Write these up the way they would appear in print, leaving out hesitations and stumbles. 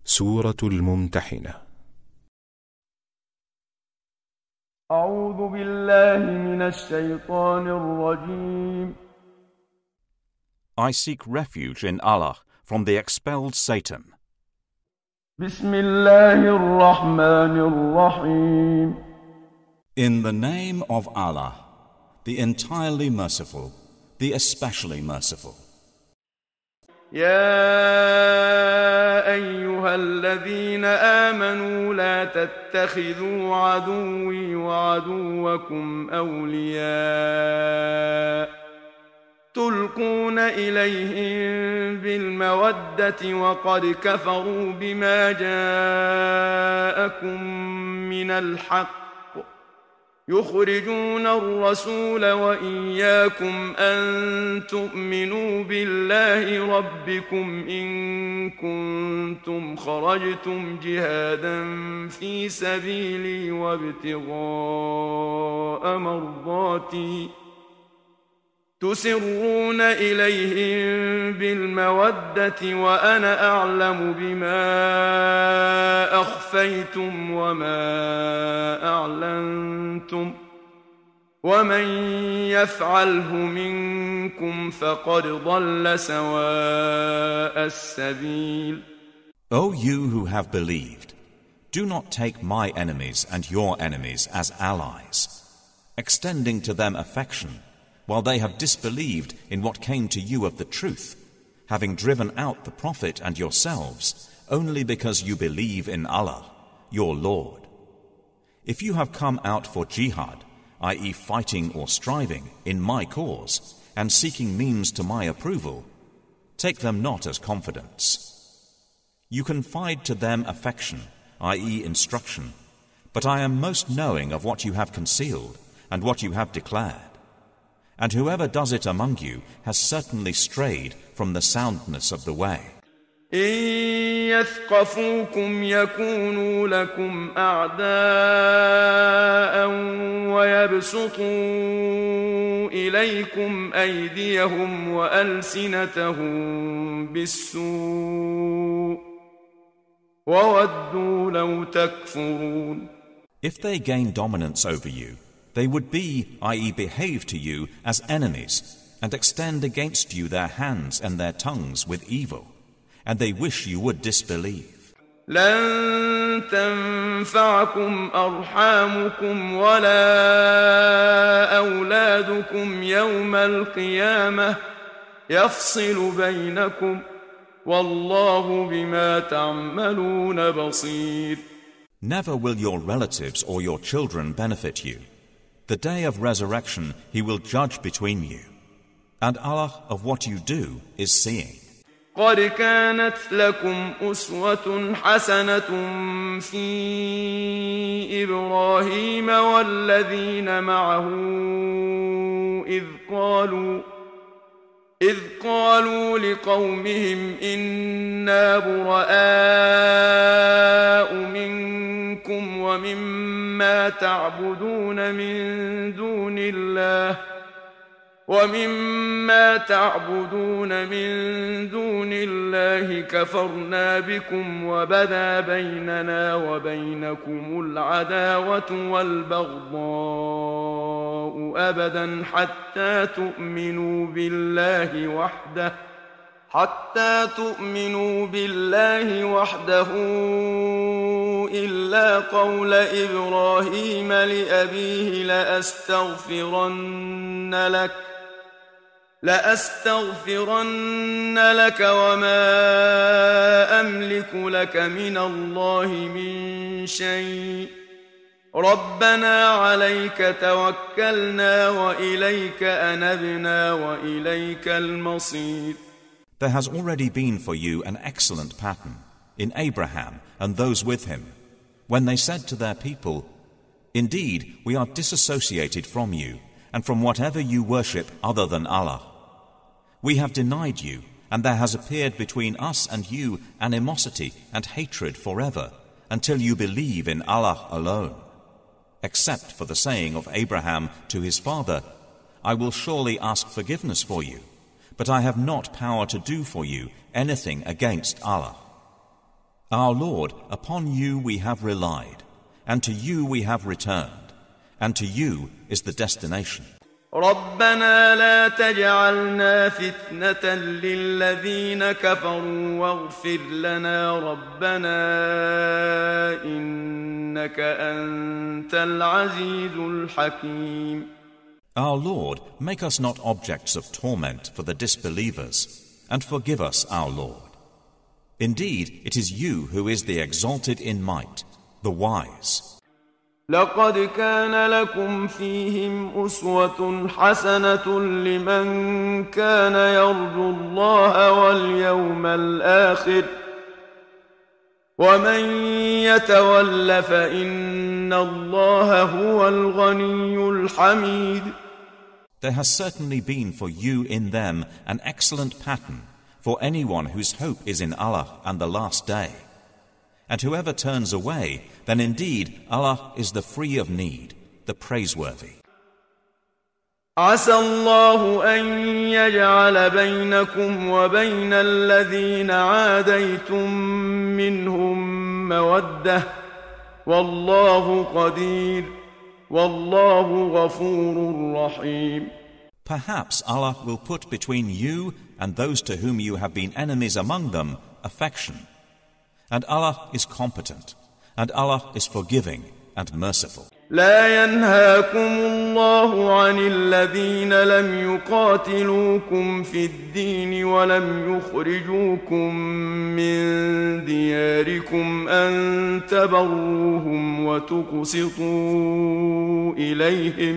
سورة الممتحنة. أعوذ بالله من الشيطان الرجيم. I seek refuge in Allah from the expelled Satan. بسم الله الرحمن الرحيم. In the name of Allah, the entirely merciful, the especially merciful. يا أيها الذين آمنوا لا تتخذوا عدوي وعدوكم أولياء تلقون إليهم بالمودة وقد كفروا بما جاءكم من الحق يخرجون الرسول وإياكم أن تؤمنوا بالله ربكم إن كنتم خرجتم جهادا في سبيلي وابتغاء مرضاتي تسرون إليهم بالمودة وأنا أعلم بما أخفيتم وما أعلنتم ومن يفعله منكم فقد ضل سواء السبيل. O you who have believed, do not take my enemies and your enemies as allies, extending to them affection, while they have disbelieved in what came to you of the truth, having driven out the Prophet and yourselves only because you believe in Allah, your Lord. If you have come out for jihad, i.e. fighting or striving in my cause, and seeking means to my approval, take them not as confidants. You confide to them affection, i.e. instruction, but I am most knowing of what you have concealed and what you have declared. And whoever does it among you has certainly strayed from the soundness of the way. إن يثقفوكم يكونوا لكم أعداء ويبسطوا إليكم أيديهم وألسنتهم بالسوء وودوا لو تكفرون. If they gain dominance over you, they would be, i.e. behave to you as enemies, and extend against you their hands and their tongues with evil, and they wish you would disbelieve. لن تنفعكم أرحامكم ولا أولادكم يوم القيامة يفصل بينكم والله بما تعملون بصير. Never will your relatives or your children benefit you. The day of resurrection he will judge between you, and Allah of what you do is seeing. قد كانت لكم أسوة حسنة في إبراهيم والذين معه إذ قالوا لقومهم إنا براء منكم ومما تعبدون من دون الله كفرنا بكم وبدا بيننا وبينكم العداوة والبغضاء أبدا حتى تؤمنوا بالله وحده إلا قول إبراهيم لأبيه لأستغفرن لك وما أملك لك من الله من شيء ربنا عليك توكلنا وإليك أنبنا وإليك المصير. There has already been for you an excellent pattern in Abraham and those with him, when they said to their people, "Indeed, we are disassociated from you and from whatever you worship other than Allah. We have denied you, and there has appeared between us and you animosity and hatred forever, until you believe in Allah alone. Except for the saying of Abraham to his father, I will surely ask forgiveness for you, but I have not power to do for you anything against Allah. Our Lord, upon you we have relied, and to you we have returned, and to you is the destination. ربنا لا تجعلنا فتنة للذين كفروا واغفر لنا ربنا إنك أنت العزيز الحكيم. Our Lord, make us not objects of torment for the disbelievers, and forgive us, our Lord. Indeed, it is you who is the exalted in might, the wise. لقد كان لكم فيهم أسوة حسنة لمن كان يرجو الله واليوم الآخر ومن يتول فإن الله هو الغني الحميد. There has certainly been for you in them an excellent pattern for anyone whose hope is in Allah and the last day. And whoever turns away, then indeed Allah is the free of need, the praiseworthy. عسى الله أن يجعل بينكم وبين الذين عاديتم منهم مودة والله قدير والله غفور رحيم. Perhaps Allah will put between you and those to whom you have been enemies among them affection. And Allah is competent, and Allah is forgiving and merciful. لا ينهاكم الله عن الذين لم يقاتلوكم في الدين ولم يخرجوكم من دياركم أن تبروهم وتقسطوا إليهم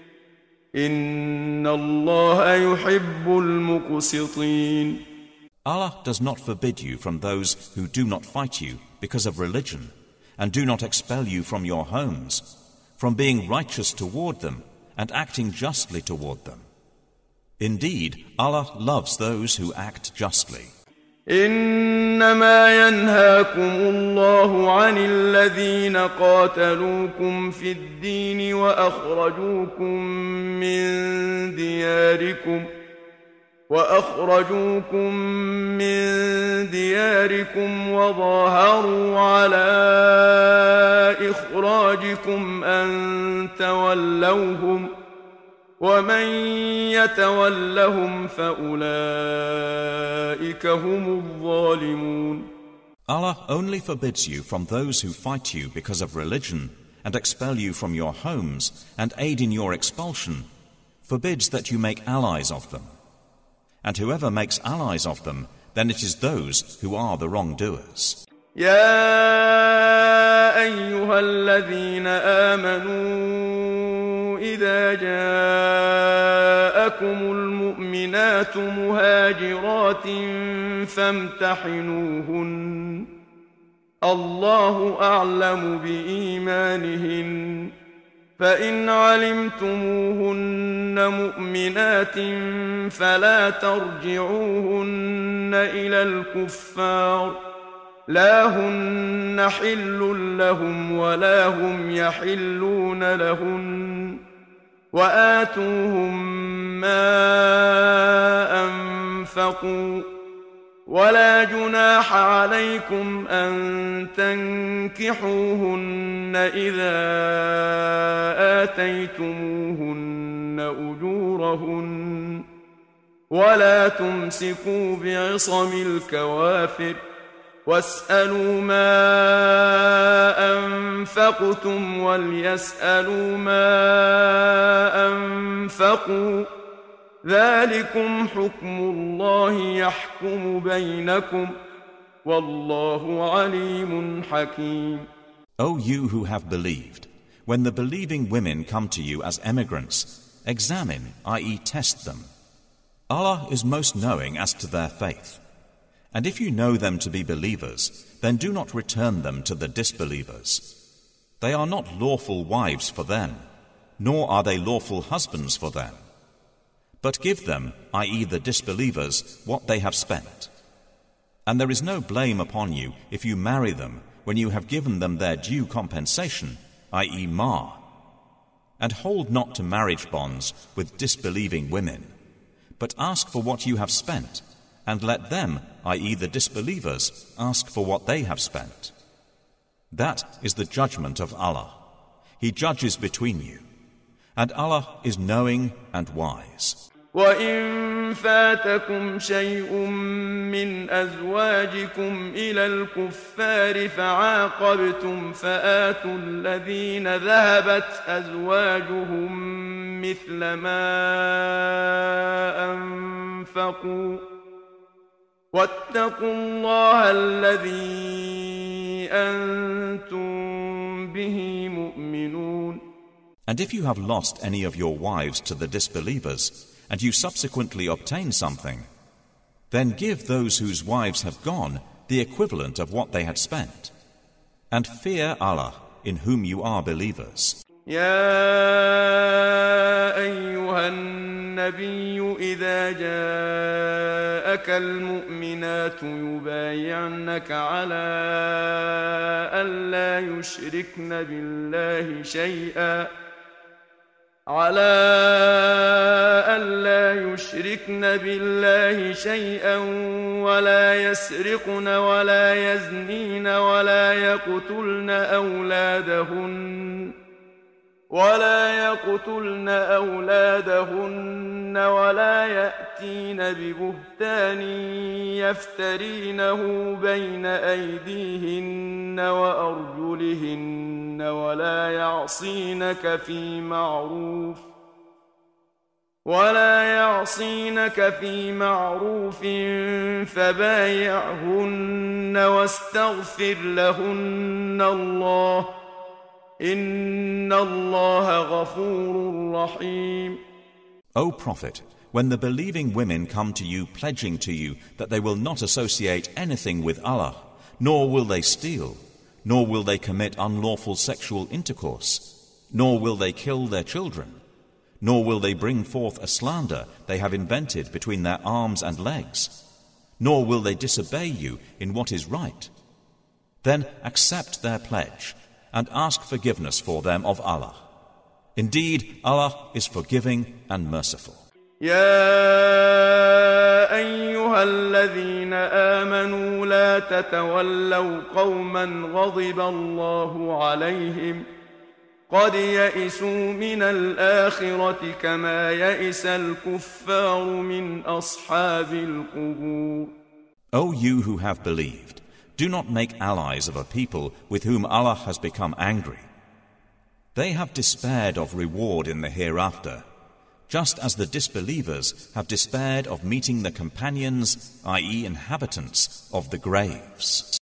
إن الله يحب المقسطين. Allah does not forbid you from those who do not fight you because of religion, and do not expel you from your homes, from being righteous toward them and acting justly toward them. Indeed, Allah loves those who act justly. إنما ينهاكم الله عن الذين قاتلوكم في الدين وأخرجوكم من دياركم وظاهروا على إخراجكم أن تولوهم ومن يتولهم فأولئك هم الظالمون. Allah only forbids you from those who fight you because of religion and expel you from your homes and aid in your expulsion, forbids that you make allies of them. And whoever makes allies of them, then it is those who are the wrongdoers. يا أيها الذين آمنوا إذا جاءكم المؤمنات مهاجرات فامتحنوهن الله أعلم بإيمانهن فإن علمتموهن مؤمنات فلا ترجعوهن إلى الكفار لا هن حل لهم ولا هم يحلون لهن وآتوهم ما أنفقوا ولا جناح عليكم أن تنكحوهن إذا آتيتموهن أجورهن ولا تمسكوا بعصم الكوافر واسألوا ما أنفقتم وليسألوا ما أنفقوا ذلكم حكم الله يحكم بينكم والله عليم حكيم. O you who have believed, when the believing women come to you as emigrants, examine, i.e. test them. Allah is most knowing as to their faith. And if you know them to be believers, then do not return them to the disbelievers. They are not lawful wives for them, nor are they lawful husbands for them. But give them, i.e. the disbelievers, what they have spent. And there is no blame upon you if you marry them when you have given them their due compensation, i.e. mahr. And hold not to marriage bonds with disbelieving women, but ask for what you have spent, and let them, i.e. the disbelievers, ask for what they have spent. That is the judgment of Allah. He judges between you, and Allah is knowing and wise. وَإِن فَاتَكُمْ شَيْءٌ مِّنْ أَزْوَاجِكُمْ إِلَى الْكُفَّارِ فَعَاقَبْتُمْ فَآتُوا الَّذِينَ ذَهَبَتْ أَزْوَاجُهُم مِّثْلَ مَا أَنفَقُوا وَاتَّقُوا اللَّهَ الَّذِي أَنتُم بِهِ مُؤْمِنُونَ. And if you have lost any of your wives to the disbelievers, and you subsequently obtain something, then give those whose wives have gone the equivalent of what they had spent. And fear Allah, in whom you are believers. يا أيها النبي إذا جاءك المؤمنات يبايعنك على ألا يشركن بالله شيئا ولا يسرقن ولا يزنين ولا يقتلن أولادهن ولا يأتين ببهتان يفترينه بين أيديهن وأرجلهن ولا يعصينك في معروف فبايعهن واستغفر لهن الله إن الله غفور رحيم. O Prophet, when the believing women come to you pledging to you that they will not associate anything with Allah, nor will they steal, nor will they commit unlawful sexual intercourse, nor will they kill their children, nor will they bring forth a slander they have invented between their arms and legs, nor will they disobey you in what is right, then accept their pledge and ask forgiveness for them of Allah. Indeed, Allah is forgiving and merciful. يا أيها الذين آمنوا لا تتولوا قوما غضب الله عليهم قد يئسوا من الآخرة كما يئس الكفار من أصحاب القبور. O you who have believed, do not make allies of a people with whom Allah has become angry. They have despaired of reward in the hereafter, just as the disbelievers have despaired of meeting the companions, i.e. inhabitants of the graves.